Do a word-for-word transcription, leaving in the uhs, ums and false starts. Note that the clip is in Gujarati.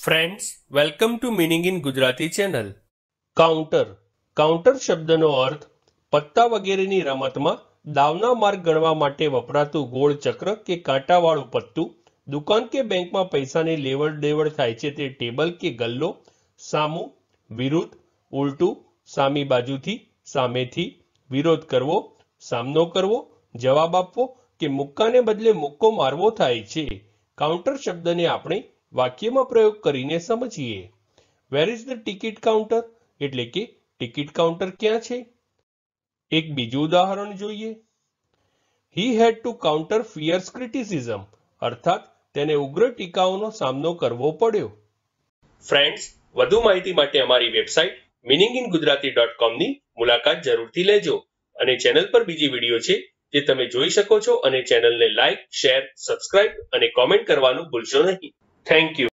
Friends, welcome to meaning in Gujarati channel. Counter. Counter શબ્દનો અર્થ પત્તા વગેરેની રમતમાં દાવના માર્ક ગણવા માટે વપરાતું ગોળ ચક્ર કે કાંટાવાળું પત્તું. દુકાન કે બેંકમાં પૈસાની લેવડ દેવડ થાય છે તે ટેબલ કે ગલ્લો. સામું, વિરુદ્ધ, ઉલટું, સામી બાજુથી, સામેથી. વિરોધ કરવો, સામનો કરવો, જવાબ આપવો કે મુક્કાને બદલે મુક્કો મારવો થાય છે. કાઉન્ટર શબ્દને આપણે વાક્યમાં પ્રયોગ કરીને સમજીએ. Where is the ticket counter? એટલે કે ટિકિટ કાઉન્ટર ક્યાં છે? એક બીજું ઉદાહરણ જોઈએ. He had to counter fierce criticism, અર્થાત તેને ઉગ્ર ટીકાઓનો સામનો કરવો પડ્યો. ફ્રેન્ડ્સ, વધુ માહિતી માટે અમારી website meaning in Gujarati dot કોમની મુલાકાત જરૂરથી લેજો. અને ચેનલ પર બીજી વિડીયો છે જે તમે જોઈ શકો છો અને ચેનલને લાઇક, શેર, સબસ્ક્રાઇબ અને કોમેન્ટ કરવાનું ભૂલશો નહીં. Thank you.